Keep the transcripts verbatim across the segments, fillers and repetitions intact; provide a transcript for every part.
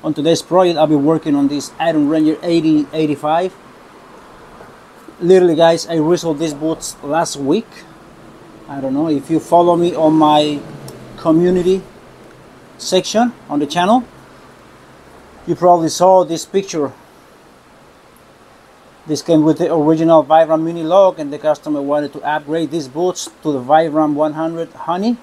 On today's project, I'll be working on this Iron Ranger eighty eighty-five. Literally, guys, I resoled these boots last week. I don't know if you follow me on my community section on the channel. You probably saw this picture. This came with the original Vibram Mini Log, and the customer wanted to upgrade these boots to the Vibram one hundred Honey.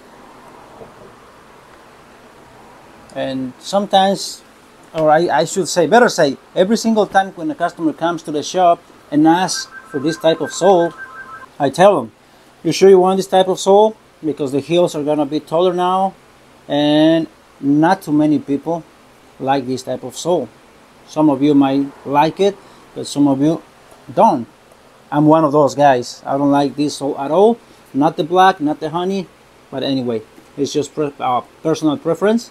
And sometimes, or I, I should say, better say, every single time when a customer comes to the shop and asks for this type of sole, I tell them, you sure you want this type of sole? Because the heels are gonna be taller now, and not too many people like this type of sole. Some of you might like it, but some of you don't. I'm one of those guys. I don't like this sole at all. Not the black, not the honey, but anyway, it's just pre uh, personal preference.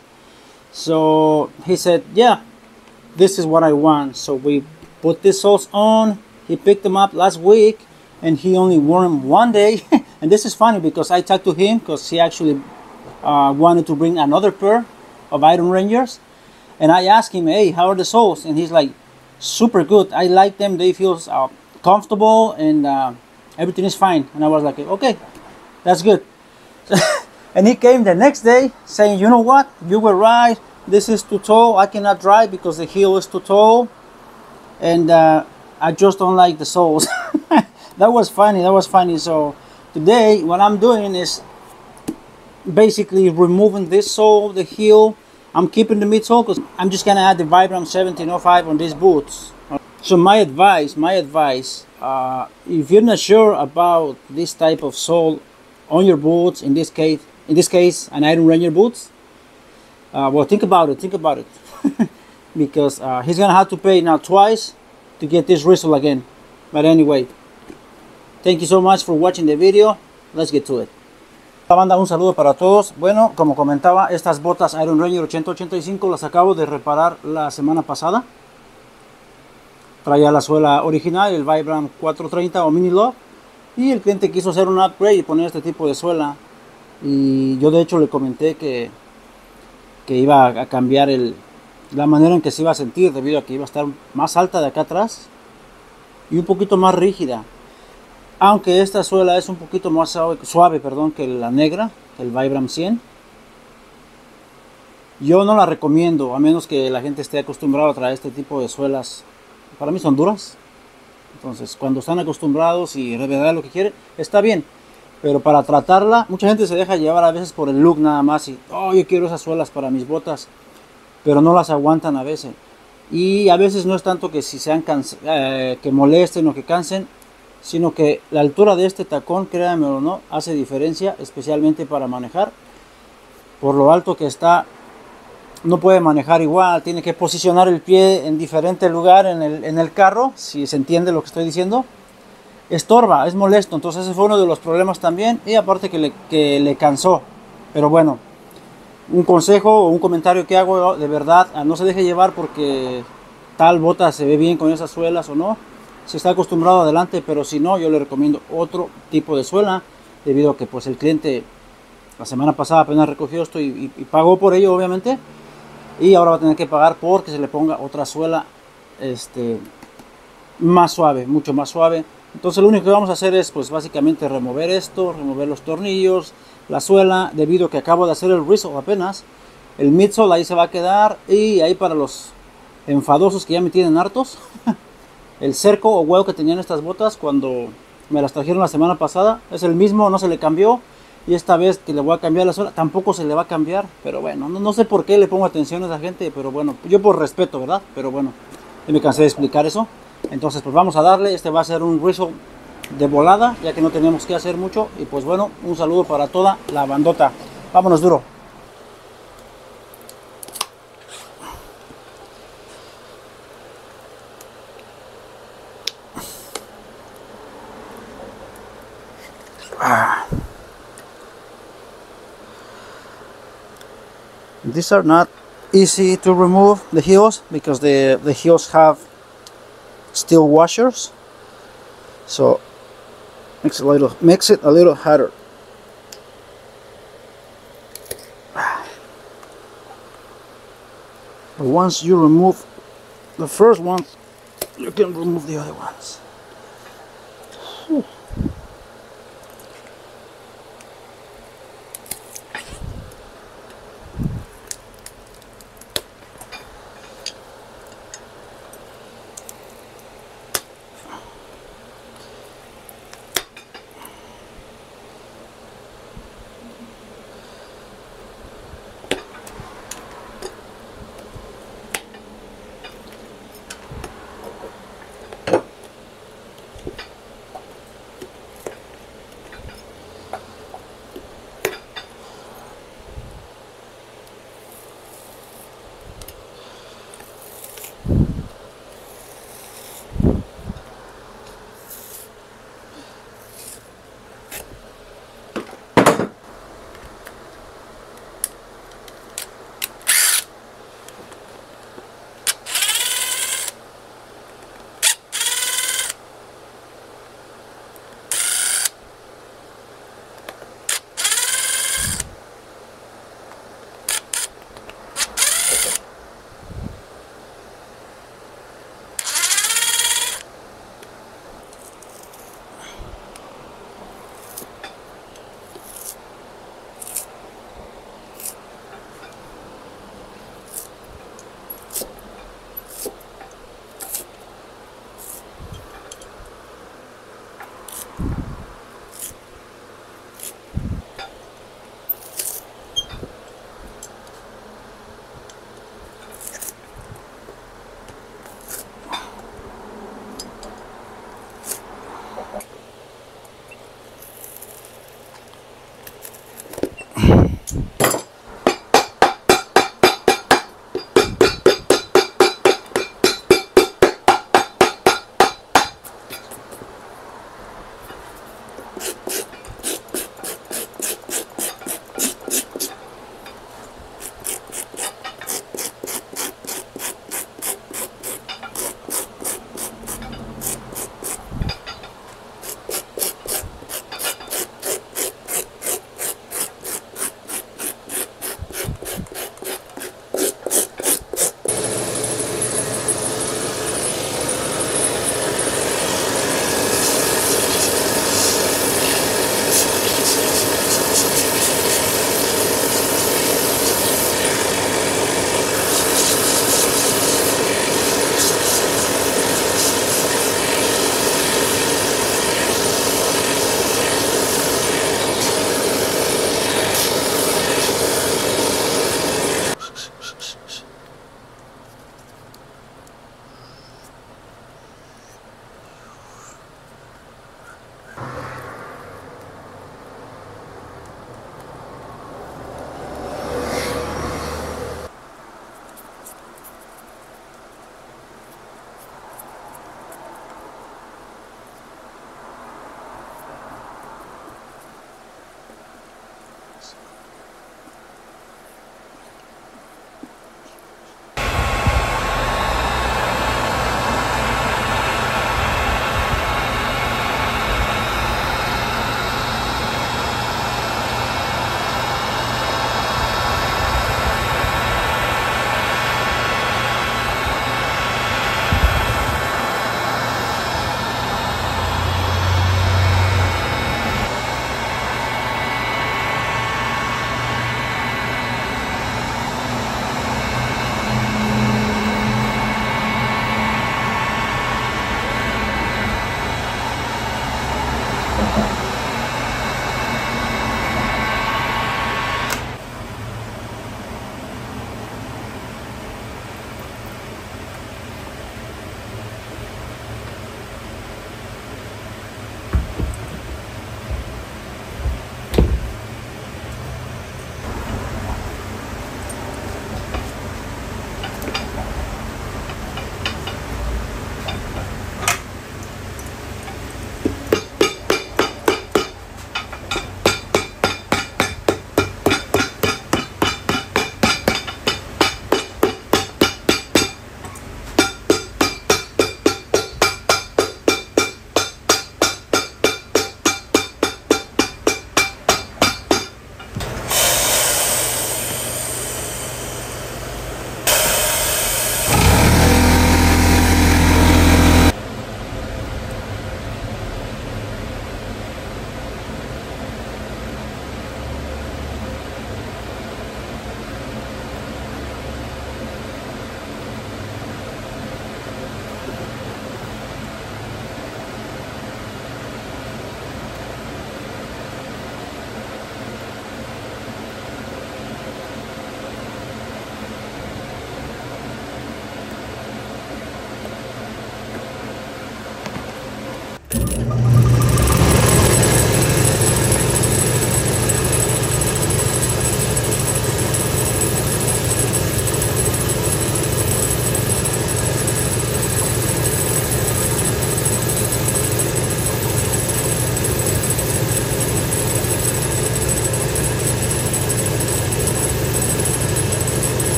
So he said, yeah, this is what I want. So we put these soles on. He picked them up last week, and he only wore them one day. And this is funny because I talked to him because he actually uh, wanted to bring another pair of Iron Rangers. And I asked him, hey, how are the soles? And he's like, super good. I like them. They feel uh, comfortable, and uh, everything is fine. And I was like, okay, that's good. And he came the next day saying, you know what, you were right, this is too tall, I cannot drive because the heel is too tall, and uh, I just don't like the soles. That was funny, that was funny. So today what I'm doing is basically removing this sole, the heel. I'm keeping the midsole because I'm just gonna add the Vibram seventeen oh five on these boots. So my advice, my advice, uh, if you're not sure about this type of sole on your boots, in this case, in this case, an Iron Ranger boots, uh, well, think about it, think about it, because uh, he's gonna have to pay now twice to get this result again. But anyway, thank you so much for watching the video. Let's get to it. La banda, un saludo para todos. Bueno, como comentaba, estas botas Iron Ranger ochenta ochenta y cinco las acabo de reparar la semana pasada. Traía la suela original, el Vibram cuatrocientos treinta o Mini Log, y el cliente quiso hacer un upgrade y poner este tipo de suela. Y yo de hecho le comenté que, que iba a cambiar el, la manera en que se iba a sentir, debido a que iba a estar más alta de acá atrás y un poquito más rígida. Aunque esta suela es un poquito más suave, suave perdón, que la negra, el Vibram cien. Yo no la recomiendo, a menos que la gente esté acostumbrada a traer este tipo de suelas. Para mí son duras. Entonces, cuando están acostumbrados y de verdad lo que quieren, está bien. Pero para tratarla, mucha gente se deja llevar a veces por el look nada más. Y, oh, yo quiero esas suelas para mis botas. Pero no las aguantan a veces. Y a veces no es tanto que si sean eh, que molesten o que cansen, sino que la altura de este tacón, créanme o no, hace diferencia, especialmente para manejar. Por lo alto que está, no puede manejar igual, tiene que posicionar el pie en diferente lugar en el, en el carro, si se entiende lo que estoy diciendo. Estorba, es molesto, entonces ese fue uno de los problemas también, y aparte que le, que le cansó. Pero bueno, un consejo o un comentario que hago, de verdad, no se deje llevar porque tal bota se ve bien con esas suelas o no. Si está acostumbrado, adelante, pero si no, yo le recomiendo otro tipo de suela, debido a que pues el cliente la semana pasada apenas recogió esto y, y, y pagó por ello, obviamente, y ahora va a tener que pagar porque se le ponga otra suela este, más suave, mucho más suave. Entonces lo único que vamos a hacer es pues básicamente remover esto, remover los tornillos, la suela, debido a que acabo de hacer el resole apenas. El midsole ahí se va a quedar, y ahí para los enfadosos que ya me tienen hartos, el cerco o hueco que tenían estas botas cuando me las trajeron la semana pasada es el mismo, no se le cambió. Y esta vez que le voy a cambiar la suela, tampoco se le va a cambiar. Pero bueno, no, no sé por qué le pongo atención a esa gente, pero bueno, yo por respeto, ¿verdad? Pero bueno, ya me cansé de explicar eso. Entonces pues vamos a darle, este va a ser un resole de volada, ya que no tenemos que hacer mucho. Y pues bueno, un saludo para toda la bandota. Vámonos duro. Ah. These are not easy to remove, the heels, because the, the heels have steel washers, so makes it a little makes it a little harder. But once you remove the first one, you can remove the other ones. Whew.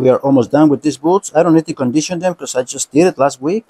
We are almost done with these boots. I don't need to condition them because I just did it last week.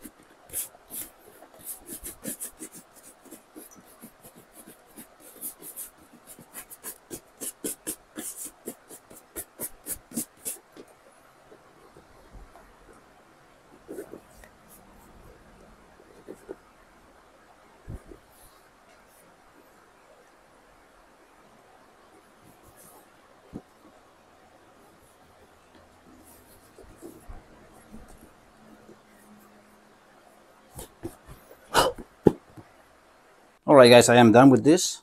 Alright guys, I am done with this.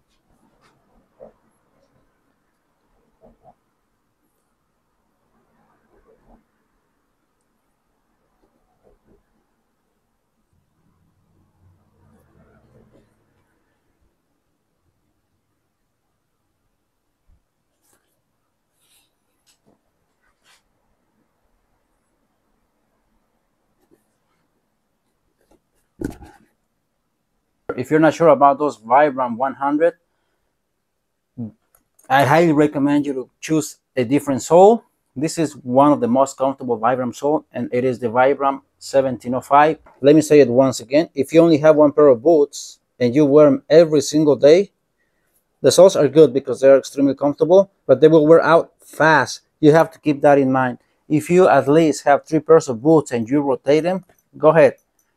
If you're not sure about those Vibram one hundred, I highly recommend you to choose a different sole. This is one of the most comfortable Vibram sole, and it is the Vibram seventeen oh five. Let me say it once again. If you only have one pair of boots and you wear them every single day, the soles are good because they're extremely comfortable, but they will wear out fast. You have to keep that in mind. If you at least have three pairs of boots and you rotate them, go ahead.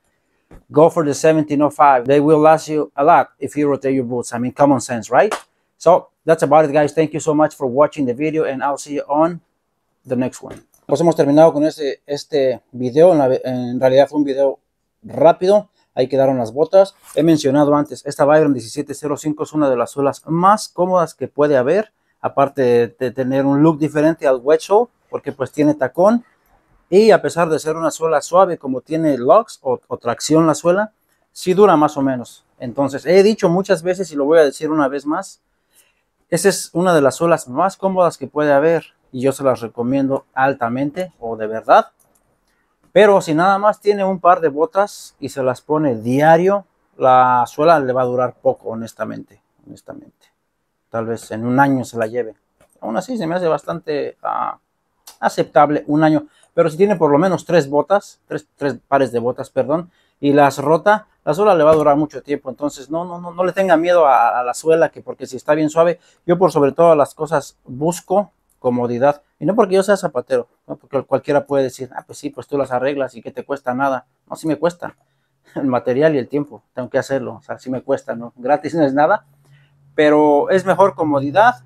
Go for the seventeen oh five. They will last you a lot if you rotate your boots. I mean, common sense, right? So that's about it, guys. Thank you so much for watching the video, and I'll see you on the next one. Pues hemos terminado con este, este video. En, la, en realidad fue un video rápido. Ahí quedaron las botas. He mencionado antes, esta Vibram diecisiete cero cinco es una de las suelas más cómodas que puede haber. Aparte de, de tener un look diferente al wet sole, porque pues tiene tacón. Y a pesar de ser una suela suave, como tiene locks o, o tracción la suela, sí dura más o menos. Entonces, he dicho muchas veces y lo voy a decir una vez más, esa es una de las suelas más cómodas que puede haber y yo se las recomiendo altamente o de verdad. Pero si nada más tiene un par de botas y se las pone diario, la suela le va a durar poco, honestamente. honestamente. Tal vez en un año se la lleve. Aún así se me hace bastante uh, aceptable un año. Pero si tiene por lo menos tres botas, tres, tres pares de botas, perdón, y las rota, la suela le va a durar mucho tiempo. Entonces no, no, no, no le tenga miedo a, a la suela, que porque si está bien suave, yo por sobre todas las cosas busco comodidad. Y no porque yo sea zapatero, ¿no? Porque cualquiera puede decir, ah, pues sí, pues tú las arreglas y que te cuesta nada. No, sí me cuesta el material y el tiempo, tengo que hacerlo, o sea, sí me cuesta, ¿no? Gratis no es nada, pero es mejor comodidad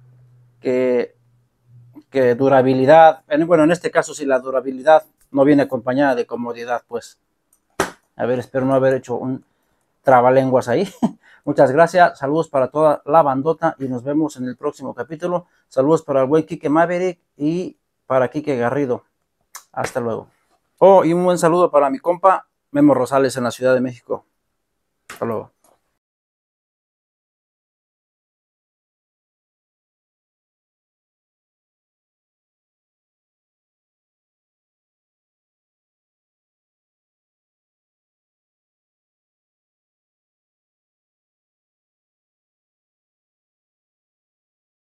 que... que durabilidad. Bueno, en este caso si la durabilidad no viene acompañada de comodidad, pues a ver, espero no haber hecho un trabalenguas ahí. Muchas gracias, saludos para toda la bandota y nos vemos en el próximo capítulo. Saludos para el buen Quique Maverick y para Quique Garrido. Hasta luego. Oh, y un buen saludo para mi compa Memo Rosales en la Ciudad de México. Hasta luego.